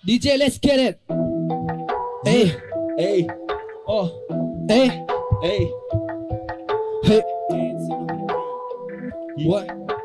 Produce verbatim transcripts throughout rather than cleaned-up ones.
ดีเจ let's get it เอ้ยเอ้ยโอ้เอ้ยเอ้ยเฮ้ย what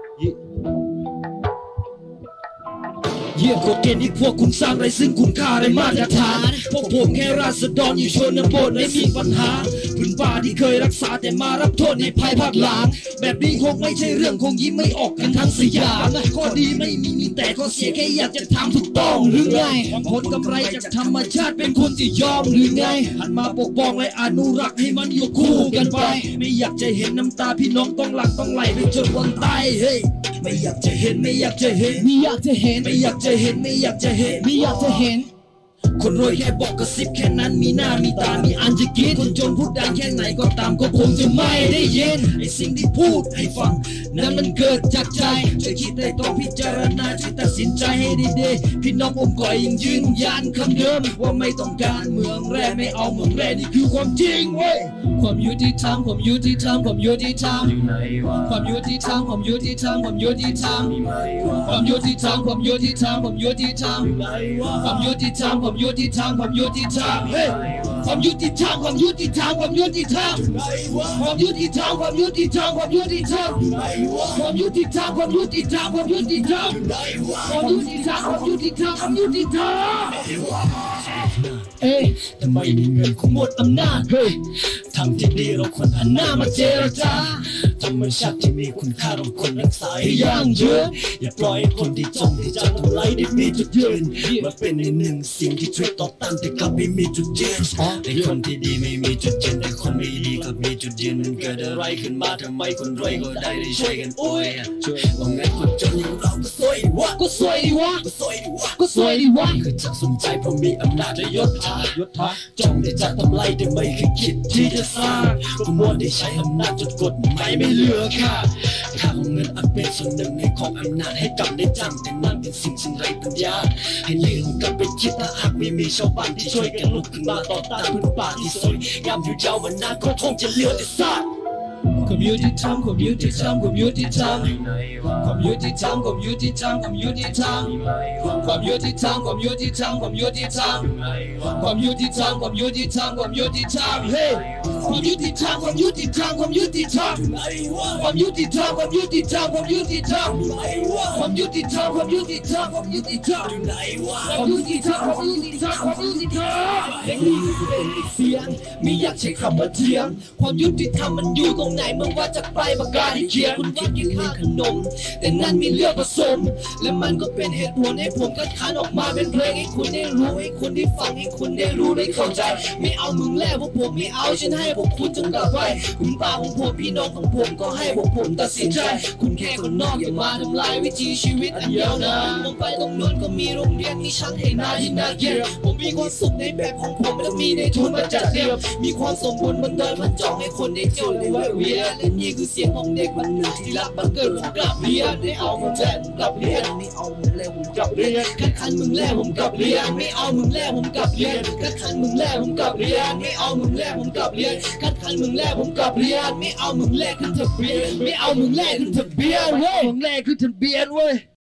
เยี่ยมกฎเกณฑ์ที่พวกคุณสร้างไรซึ่งคุณค่าไรมาตรฐานพวกผมแค่ราษฎรอยู่ชนบทไม่มีปัญหาพื้นป่าที่เคยรักษาแต่มารับโทษในภายภาคหลังแบบนี้คงไม่ใช่เรื่องคงยิ้มไม่ออกกันทั้งสยามข้อดีไม่มีมีแต่ข้อเสียแค่อยากจะทำถูกต้องหรือไงผลกำไรจากธรรมชาติเป็นคนที่ยอมหรือไงหันมาปกป้องและอนุรักษ์ให้มันอยู่คู่กันไปไม่อยากจะเห็นน้ำตาพี่น้องต้องหลั่งต้องไหลไปจนวันตายเฮ้ยไม่อยากจะเห็นไม่อยากจะเห็นไม่อยากจะเห็นไม่อยากจะเห็นไม่อยากจะเห็นไม่อยากจะเห็นคนรวยแค่บอกกระซิบแค่นั้นมีหน้ามีตามีอันจะกินคนจนพูดดังแค่ไหนก็ตามก็คงจะไม่ได้ยินไอ้สิ่งที่พูดให้ฟังนั้นมันเกิดจากใจช่วยคิดให้ต้องพิจารณาช่วยตัดสินใจให้ดีๆพี่น้องผมก็ยังยืนยันคำเดิมว่าไม่ต้องการเมืองแร่ไม่เอาเมืองแร่นี่คือความจริงเว้ยความยุติธรรมความยุติธรรมความยุติธรรมความยุติธรรมความยุติธรรมความยุติธรรมความยุติธรรมความยุติธรรมความยุติธรรมความยุติธรรมความยุติธรรมความยุติธรรมเฮ้ยความยุติธรรมความยุติธรรมความยุติธรรมความยุติธรรมความยุติธรรมความยุติธรรมความยุติธรรมความยุติธรรมความยุติธรรมความยุติธรรมความยุติธรรมความยุติธรรมเอ้ยทำไมมีเงินคงหมดอำนาจเฮ้ยทำที่ดีเราควรหันหน้ามาเจรจาธรรมชาติที่มีคุณค่าเราควรรักษาให้ยั่งยืนอย่าปล่อยให้คนที่จงที่จะทำลายได้มีจุดยืนมาเป็นในหนึ่งสิ่งที่ช่วยต่อต้านแต่กลับไม่มีจุดยืนในคนที่ดีไม่มีจุดยืนแต่คนไม่ดีก็มีจุดยืนมันเกิดอะไรขึ้นมาทำไมคนรวยก็ได้ได้ช่วยกันโอ้ยว่างั้นคนจนอย่างเราก็สวยดีวะก็สวยดีวะก็สวยดีวะก็สวยดีวะคือจะสนใจเพราะมีอำนาจและยศถายศถาจ้องที่จะทำลายแต่ไม่เคยคิดที่จะสร้างก็มัวได้ใช้อำนาจจนกฎหมายไม่เหลือค่าค่าของเงินอันเป็นส่วนหนึ่งในของอำนาจให้กำได้จังแต่นั่นเป็นสิ่งซึ่งไร้ปัญญาให้ลืมกันไปคิดถ้าหากไม่มีชาวบ้านที่ช่วยกันลุกขึ้นมาต่อต้านพื้นป่าที่สวยงามอยู่ยาววันนั้นก็คงจะเหลือแต่ซากความยุติธรรมความยุติธรรมความยุติธรรมความยุติธรรมความยุติธรรมความยุติธรรมความยุติธรรมความยุติธรรมความยุติธรรมความยุติธรรมความยุติธรรมความยุติธรรมเฮ้ยความยุติธรรมความยุติธรรมความยุติธรรมความยุติธรรมความยุติธรรมความยุติธรรมความยุติธรรมความยุติธรรมความยุติธรรมความยุติธรรมความยุติธรรมความยุติธรรมเพลงนี้คือเป็นเสียงไม่อยากใช้คำว่าเทียมความยุติธรรมมันอยู่ตรงไหนมึงว่าจากปลายปากกาที่เขียนคุณคิดยังเรื่องขนมแต่นั้นมีเลือดผสมและมันก็เป็นเหตุผลให้ผมคัดค้านออกมาเป็นเพลงให้คุณได้รู้ให้คุณได้ฟังให้คุณได้รู้ได้เข้าใจไม่เอามึงแล้วพวกผมไม่เอาฉันให้พวกคุณจงกลับไปคุณป้าของผมพี่น้องของผมก็ให้พวกผมตัดสินใจคุณแค่คนนอกอย่ามาทำลายวิถีชีวิตอันยาวนานลงไปตรงนู้นก็มีโรงเรียนมีชั้นให้นาที่น่าเกลียดผมมีความสุขในแบบของผมและมีในทุนมาจัดเตรียมมีความสมบูรณ์บนเดินมันจ้องให้คนได้เที่ยวได้แวะเวียนและนี่คือเสียงของเด็กมันหนึ่งที่รักบังเกิดผมกลับเรียนไม่เอามึงแล้วผมกลับเรียนไม่เอามึงแล้วผมกลับเรียนคัดคันมึงแล้วผมกลับเรียนไม่เอามึงแล้วผมกลับเรียนคัดคันมึงแล้วผมกลับเรียนไม่เอามึงแล้วผมกลับเรียนคัดคันมึงแล้วผมกลับเรียนไม่เอามึงแลกขึ้นทะเบียนไม่เอามึงแลกขึ้นทะเบียนเว้ยมึงแลกขึ้นทะเบียนเว้ย